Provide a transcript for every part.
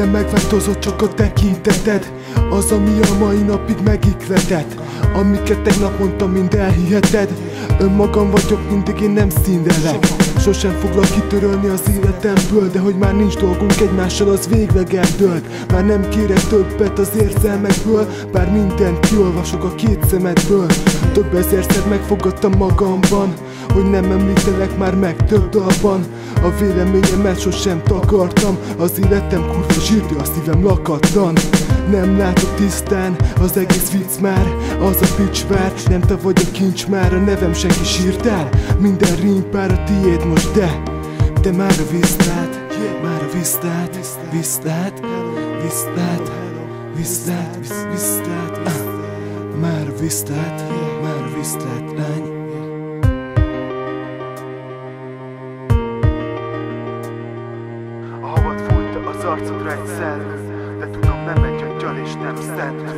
minden megváltozott, csak a tekinteted az, ami a mai napig megihletett. Amiket tegnap mondtam, mind elhiheted. Önmagam vagyok, mindig én nem színlelek. Sosem foglak kitörölni az életemből, de hogy már nincs dolgunk egymással, az végleg eldőlt. Már nem kérek többet az érzelmekből, bár mindent kiolvasok a két szemedből. Több ezerszer megfogadtam magamban, hogy nem említelek már meg több dalban. A véleményemet sosem takartam, az életem kurva zsírtő, a szívem lakatlan. Nem látok tisztán, az egész vicc már, az a picsvár. Nem te vagy a kincs már, a nevem senki sírtál. Minden rímpár a tiéd most, de már a Viszlát, már a Viszlát, Viszlát, Viszlát, Viszlát, Viszlát, már a Viszlát, már a Viszlát, lány. A havad fújta az arcodra egy szellő, de tudom, nem egy angyal és nem szent.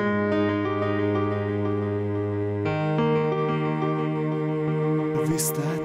Viszlát.